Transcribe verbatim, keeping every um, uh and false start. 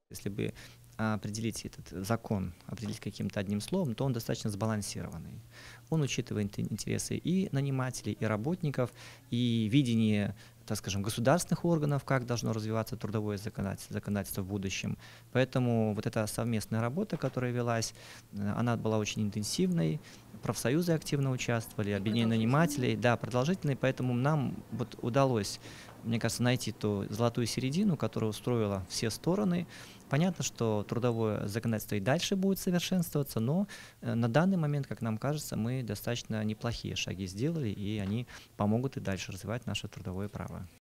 Если бы определить этот закон, определить каким-то одним словом, то он достаточно сбалансированный. Он учитывает интересы и нанимателей, и работников, и видение, так скажем, государственных органов, как должно развиваться трудовое законодательство, законодательство в будущем. Поэтому вот эта совместная работа, которая велась, она была очень интенсивной, профсоюзы активно участвовали, И объединение нанимателей, продолжительной. да, продолжительной, поэтому нам вот удалось, мне кажется, найти ту золотую середину, которая устроила все стороны. Понятно, что трудовое законодательство и дальше будет совершенствоваться, но на данный момент, как нам кажется, мы достаточно неплохие шаги сделали, и они помогут и дальше развивать наше трудовое право.